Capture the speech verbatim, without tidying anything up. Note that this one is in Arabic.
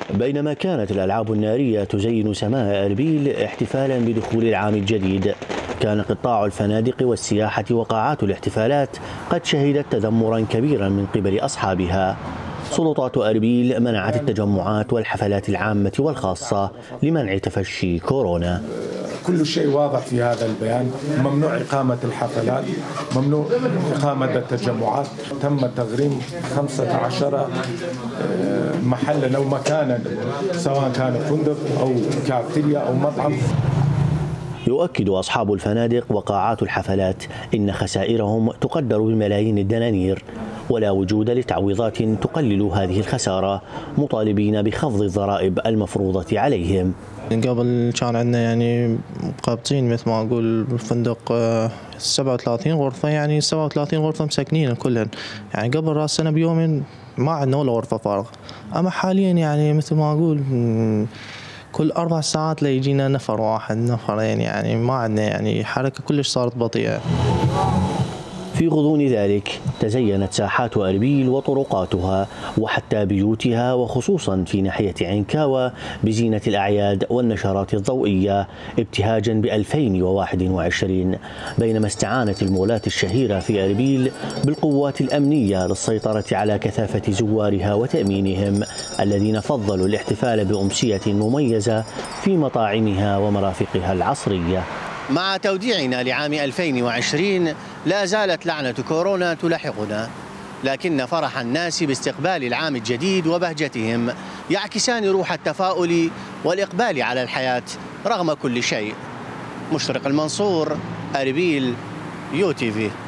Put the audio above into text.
بينما كانت الألعاب النارية تزين سماء أربيل احتفالا بدخول العام الجديد، كان قطاع الفنادق والسياحة وقاعات الاحتفالات قد شهدت تذمرا كبيرا من قبل أصحابها. سلطات أربيل منعت التجمعات والحفلات العامة والخاصة لمنع تفشي كورونا. كل شيء واضح في هذا البيان، ممنوع إقامة الحفلات، ممنوع إقامة التجمعات، تم تغريم خمسة عشر محلا أو مكانا سواء كان فندق أو كافيتيريا أو مطعم. يؤكد أصحاب الفنادق وقاعات الحفلات إن خسائرهم تقدر بملايين الدنانير، ولا وجود لتعويضات تقلل هذه الخسارة، مطالبين بخفض الضرائب المفروضة عليهم. قبل كان عندنا يعني قابضين مثل ما أقول الفندق سبعة وثلاثين غرفة، يعني سبعة وثلاثين غرفة مسكنين كلهن، يعني قبل رأس سنة بيومين ما عندنا ولا غرفة فارغة. أما حاليا يعني مثل ما أقول كل أربع ساعات لا يجينا نفر واحد نفرين، يعني ما عندنا يعني حركة كلش صارت بطيئة. في غضون ذلك تزينت ساحات أربيل وطرقاتها وحتى بيوتها، وخصوصا في ناحية عنكاوة بزينة الأعياد والنشرات الضوئية ابتهاجا ب ألفين وواحد وعشرين، بينما استعانت المولات الشهيرة في أربيل بالقوات الأمنية للسيطرة على كثافة زوارها وتأمينهم الذين فضلوا الاحتفال بأمسية مميزة في مطاعمها ومرافقها العصرية. مع توديعنا لعام ألفين وعشرين لا زالت لعنة كورونا تلاحقنا، لكن فرح الناس باستقبال العام الجديد وبهجتهم يعكسان روح التفاؤل والإقبال على الحياة رغم كل شيء. مشرق المنصور، أربيل، يو تي في.